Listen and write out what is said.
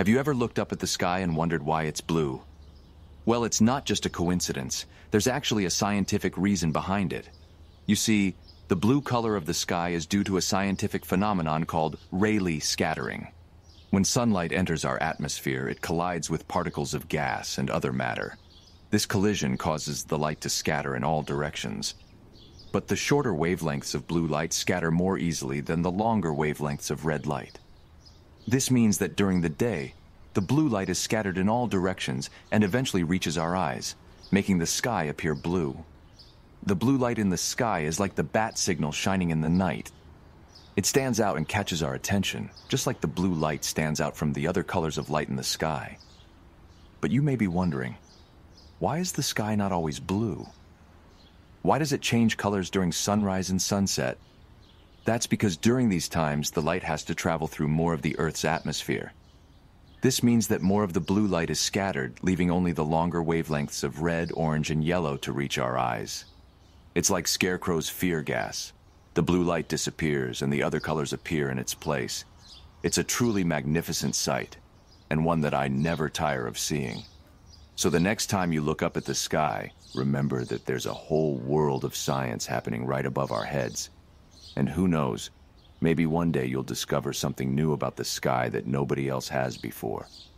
Have you ever looked up at the sky and wondered why it's blue? Well, it's not just a coincidence. There's actually a scientific reason behind it. You see, the blue color of the sky is due to a scientific phenomenon called Rayleigh scattering. When sunlight enters our atmosphere, it collides with particles of gas and other matter. This collision causes the light to scatter in all directions. But the shorter wavelengths of blue light scatter more easily than the longer wavelengths of red light. This means that during the day, the blue light is scattered in all directions and eventually reaches our eyes, making the sky appear blue. The blue light in the sky is like the bat signal shining in the night. It stands out and catches our attention, just like the blue light stands out from the other colors of light in the sky. But you may be wondering, why is the sky not always blue? Why does it change colors during sunrise and sunset? That's because during these times, the light has to travel through more of the Earth's atmosphere. This means that more of the blue light is scattered, leaving only the longer wavelengths of red, orange, and yellow to reach our eyes. It's like Scarecrow's fear gas. The blue light disappears and the other colors appear in its place. It's a truly magnificent sight, and one that I never tire of seeing. So the next time you look up at the sky, remember that there's a whole world of science happening right above our heads. And who knows, maybe one day you'll discover something new about the sky that nobody else has before.